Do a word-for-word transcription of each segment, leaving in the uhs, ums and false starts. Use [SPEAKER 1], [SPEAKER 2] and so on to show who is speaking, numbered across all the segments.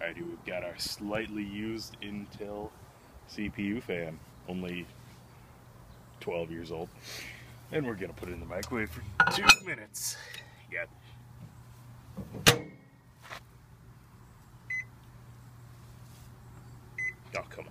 [SPEAKER 1] Alrighty, we've got our slightly used Intel C P U fan, only twelve years old, and we're gonna put it in the microwave for two minutes. Yeah. Oh, come on.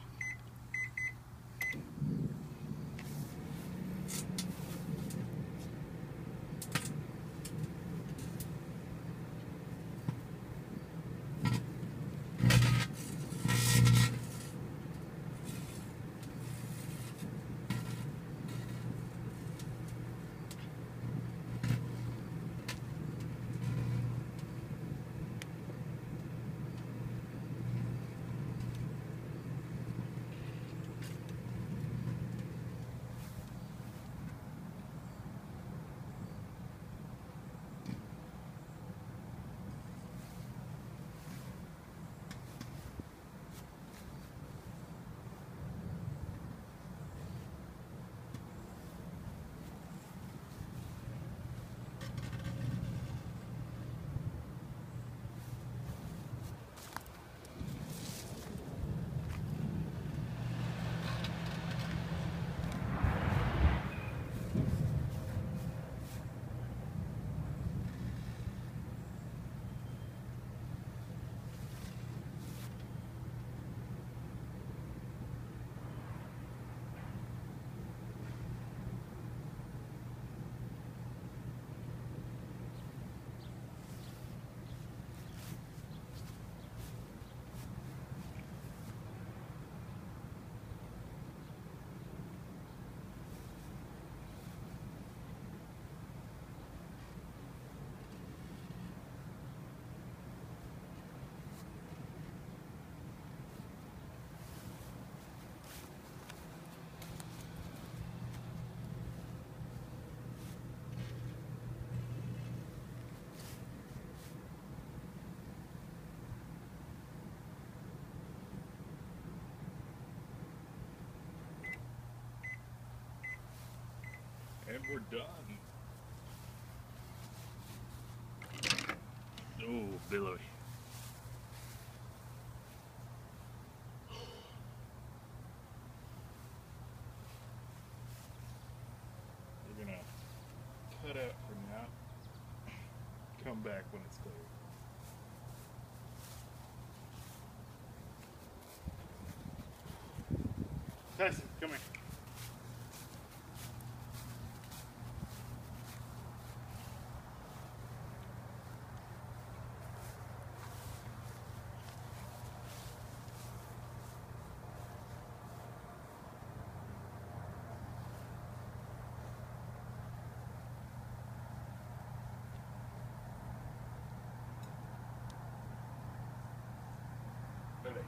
[SPEAKER 1] And we're done. Oh, billowy. We're gonna cut out for now. Come back when it's clear. Tyson, come here. Billy.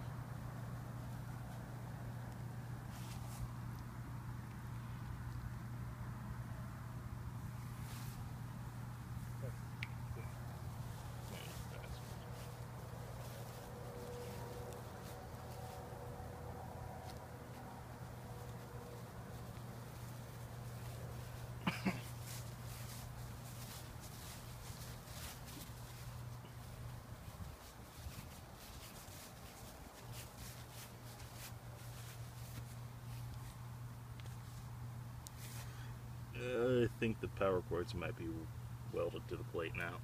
[SPEAKER 1] I think the power cords might be welded to the plate now.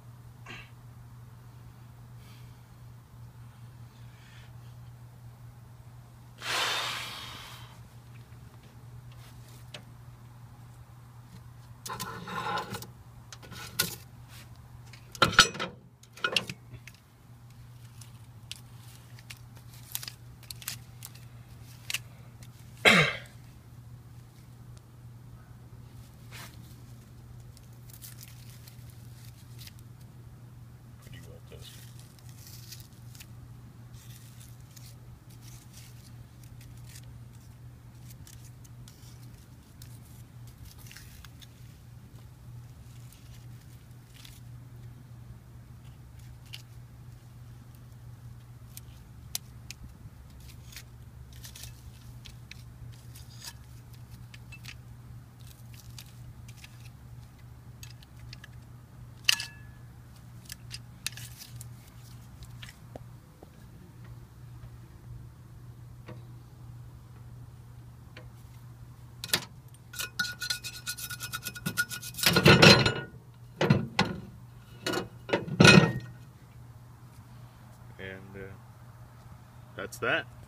[SPEAKER 1] And uh, that's that.